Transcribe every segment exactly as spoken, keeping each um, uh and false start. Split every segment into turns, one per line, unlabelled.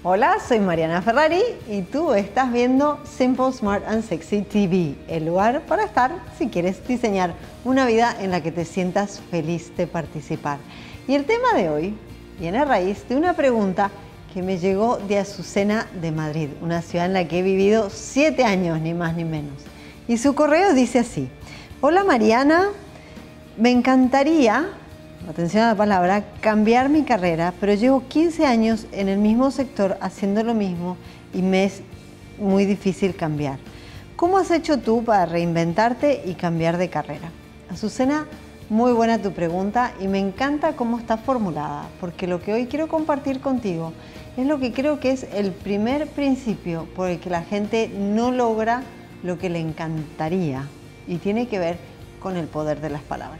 Hola, soy Mariana Ferrari y tú estás viendo Simple, Smart and Sexy T V, el lugar para estar si quieres diseñar una vida en la que te sientas feliz de participar. Y el tema de hoy viene a raíz de una pregunta que me llegó de Azucena de Madrid, una ciudad en la que he vivido siete años, ni más ni menos. Y su correo dice así: hola Mariana, me encantaría, atención a la palabra, cambiar mi carrera, pero llevo quince años en el mismo sector haciendo lo mismo y me es muy difícil cambiar. ¿Cómo has hecho tú para reinventarte y cambiar de carrera? Azucena, muy buena tu pregunta y me encanta cómo está formulada, porque lo que hoy quiero compartir contigo es lo que creo que es el primer principio por el que la gente no logra lo que le encantaría, y tiene que ver con el poder de las palabras.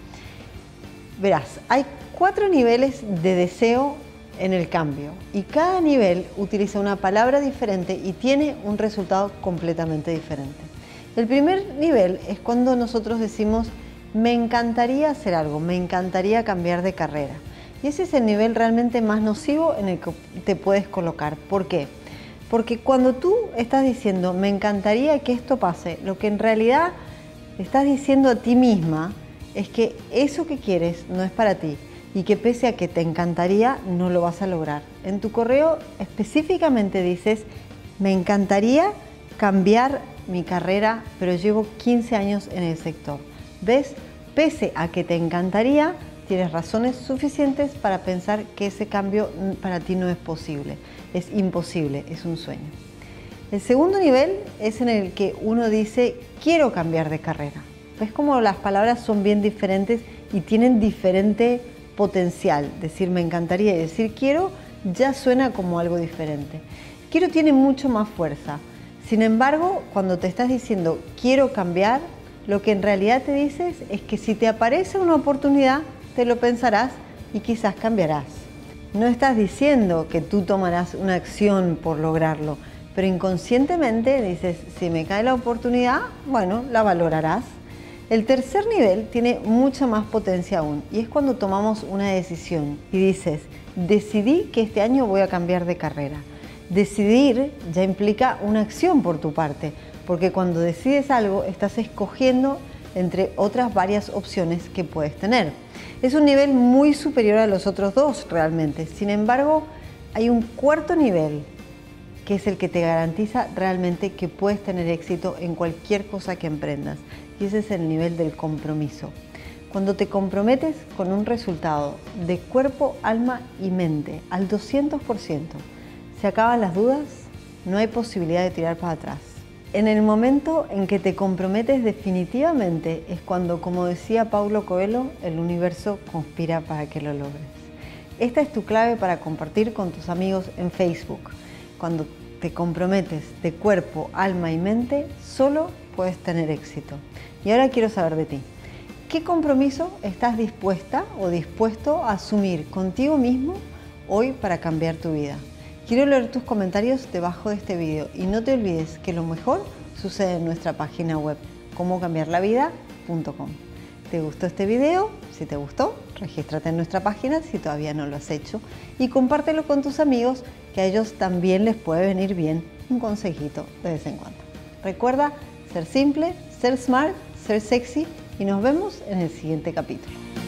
Verás, hay cuatro niveles de deseo en el cambio y cada nivel utiliza una palabra diferente y tiene un resultado completamente diferente. El primer nivel es cuando nosotros decimos me encantaría hacer algo, me encantaría cambiar de carrera. Y ese es el nivel realmente más nocivo en el que te puedes colocar. ¿Por qué? Porque cuando tú estás diciendo me encantaría que esto pase, lo que en realidad estás diciendo a ti misma es que eso que quieres no es para ti y que pese a que te encantaría, no lo vas a lograr. En tu correo específicamente dices, me encantaría cambiar mi carrera, pero llevo quince años en el sector. ¿Ves? Pese a que te encantaría, tienes razones suficientes para pensar que ese cambio para ti no es posible. Es imposible, es un sueño. El segundo nivel es en el que uno dice, quiero cambiar de carrera. ¿Ves cómo las palabras son bien diferentes y tienen diferente potencial? Decir me encantaría y decir quiero ya suena como algo diferente. Quiero tiene mucho más fuerza. Sin embargo, cuando te estás diciendo quiero cambiar, lo que en realidad te dices es que si te aparece una oportunidad, te lo pensarás y quizás cambiarás. No estás diciendo que tú tomarás una acción por lograrlo, pero inconscientemente dices, si me cae la oportunidad, bueno, la valorarás. El tercer nivel tiene mucha más potencia aún y es cuando tomamos una decisión y dices, decidí que este año voy a cambiar de carrera. Decidir ya implica una acción por tu parte, porque cuando decides algo estás escogiendo entre otras varias opciones que puedes tener. Es un nivel muy superior a los otros dos realmente. Sin embargo, hay un cuarto nivel que es el que te garantiza realmente que puedes tener éxito en cualquier cosa que emprendas. Y ese es el nivel del compromiso. Cuando te comprometes con un resultado de cuerpo, alma y mente al doscientos por ciento, se acaban las dudas, no hay posibilidad de tirar para atrás. En el momento en que te comprometes definitivamente es cuando, como decía Paulo Coelho, el universo conspira para que lo logres. Esta es tu clave para compartir con tus amigos en Facebook. Cuando te comprometes de cuerpo, alma y mente, solo puedes tener éxito. Y ahora quiero saber de ti. ¿Qué compromiso estás dispuesta o dispuesto a asumir contigo mismo hoy para cambiar tu vida? Quiero leer tus comentarios debajo de este video y no te olvides que lo mejor sucede en nuestra página web, cómo cambiar la vida punto com. ¿Te gustó este video? Si te gustó, regístrate en nuestra página si todavía no lo has hecho y compártelo con tus amigos, que a ellos también les puede venir bien un consejito de vez en cuando. Recuerda ser simple, ser smart, ser sexy y nos vemos en el siguiente capítulo.